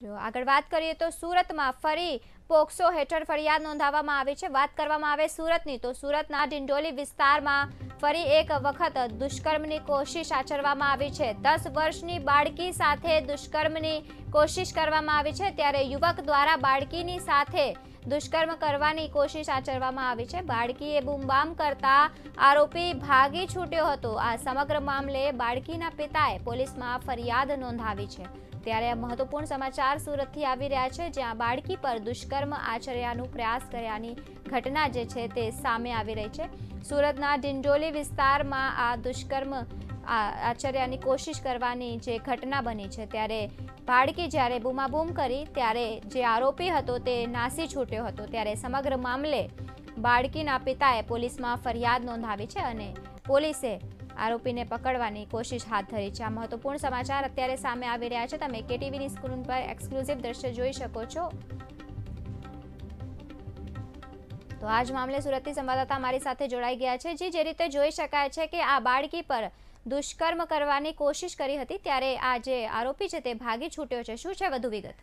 જો આગળ વાત કરીએ તો સુરતમાં ફરી પોક્સો હેઠળ ફરિયાદ નોંધાવવામાં આવી છે। વાત કરવામાં આવે સુરતની તો સુરતના ડિંડોલી વિસ્તારમાં ફરી એક વખત દુષ્કર્મની કોશિશ આચરવામાં આવી છે। 10 વર્ષની બાળકી સાથે દુષ્કર્મની કોશિશ કરવામાં આવી છે, ત્યારે યુવક દ્વારા બાળકીની સાથે દુષ્કર્મ કરવાની કોશિશ આચરવામાં આવી છે। બાળકીએ બૂમબામ કરતા આરોપી ભાગી છૂટ્યો હતો। આ સમગ્ર મામલે બાળકીના પિતાએ પોલીસમાં ફરિયાદ નોંધાવી છે। ત્યારે મહત્વપૂર્ણ સમાચાર સુરતથી આવી રહ્યા છે, જ્યાં બાળકી પર દુષ્કર્મ આચર્યાનો પ્રયાસ કર્યાની ઘટના જે છે તે સામે આવી રહી છે। સુરતના ડિંડોલી વિસ્તારમાં આ દુષ્કર્મ આચર્યાની કોશિશ કરવાની જે ઘટના બની છે, ત્યારે બાળકી જ્યારે બૂમાબૂમ કરી ત્યારે જે આરોપી હતો તે નાસી છૂટ્યો હતો। ત્યારે સમગ્ર મામલે બાળકીના પિતાએ પોલીસમાં ફરિયાદ નોંધાવી છે અને પોલીસે આરોપીને પકડવાની કોશિશ હાથ ધરી છે। આ મહત્વપૂર્ણ સમાચાર અત્યારે સામે આવી રહ્યા છે। તમે કેટીવીની સ્ક્રીન પર એક્સક્લુઝિવ દ્રશ્ય જોઈ શકો છો। તો આ જ મામલે સુરતથી સંવાદદાતા અમારી સાથે જોડાઈ ગયા છે। જે રીતે જોઈ શકાય છે કે આ બાળકી પર દુષ્કર્મ કરવાની કોશિશ કરી હતી, ત્યારે આ જે આરોપી છે તે ભાગી છૂટ્યો છે। શું છે વધુ વિગત?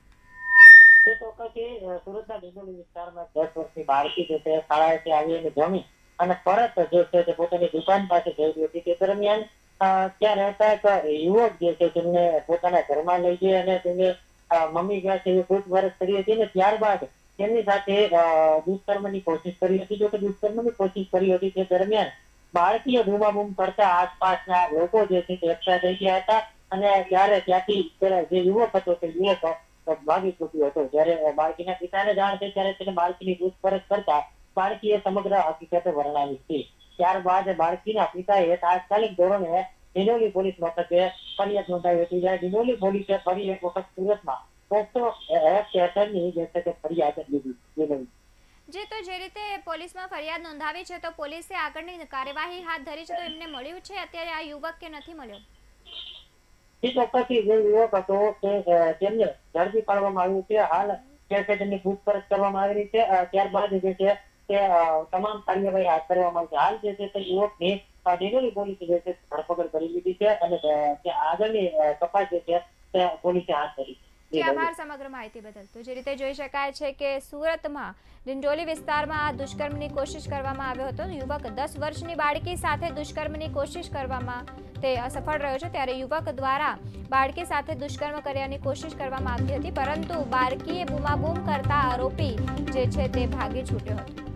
સુરતના ડિંડોલી વિસ્તારમાં 10 વર્ષની બાળકી જે છે શાળાએથી આવી અને જમી અને પરત જે છે તે પોતાની દુકાન પાસે જઈ રહી હતી। તે દરમિયાન ત્યાં રહેતા એક યુવક જે છે તેમને પોતાના ઘરમાં લઈ જઈ અને તેમને મમ્મી ગયા છે એ પૂછપરછ કરી હતી અને ત્યારબાદ તેમની સાથે દુષ્કર્મની કોશિશ કરી હતી। જો કે દુષ્કર્મની કોશિશ કરી હતી તે દરમિયાન બાળકીએ બૂમાબૂમ કરતા આસપાસના લોકો જે છે તે એકઠા થઈ ગયા હતા અને ત્યારે ત્યાંથી જે યુવક હતો તે યુવક ભાગી છૂટ્યો હતો। જ્યારે બાળકીના પિતાને જાણ થઈ ત્યારે તેને બાળકીની પૂછપરછ કરતા બાળકીએ સમગ્ર હકીકત વર્ણવી હતી। ત્યારબાદ બાળકીના પિતાએ તાત્કાલિક ધોરણે ડિંડોલી પોલીસ મથકે ફરિયાદ નોંધાવી હતી। જ્યારે ડિંડોલી પોલીસે ફરી એક વખત સુરતમાં પોક્સો એક્ટ હેઠળની જે છે તે ફરિયાદ લીધી। તો જે રીતે પોલીસમાં ફરિયાદ નોંધાવી છે, તો પોલીસે આગળની કાર્યવાહી હાથ ધરી છે, તો એમને મળ્યું છે અત્યારે આ યુવક કે નથી મળ્યો? ચોક્કસથી જે યુવક હતો તેમને ઝડપી પાડવામાં આવ્યું છે। હાલ જે છે તેમની પૂછપરછ કરવામાં આવી રહી છે। ત્યારબાદ જે છે તે તમામ કાર્યવાહી હાથ ધરવામાં આવી છે। હાલ જે છે તે યુવકની ડિંડોલી પોલીસે જે છે ધરપકડ કરી લીધી છે અને આગળની તપાસ જે છે તે પોલીસે હાથ ધરી છે। આભાર સમગ્ર માહિતી બદલ। તો જે રીતે જોઈ શકાય છે કે સુરતમાં ડિંડોલી વિસ્તારમાં આ દુષ્કર્મની કોશિશ કરવામાં આવ્યો હતો। યુવક 10 વર્ષની બાળકી સાથે દુષ્કર્મની કોશિશ કરવામાં તે અસફળ રહ્યો છે, ત્યારે યુવક દ્વારા બાળકી સાથે દુષ્કર્મ કર્યાની કોશિશ કરવામાં આવી હતી, પરંતુ બાળકીએ બૂમાબૂમ કરતા આરોપી જે છે તે ભાગી છૂટ્યો હતો।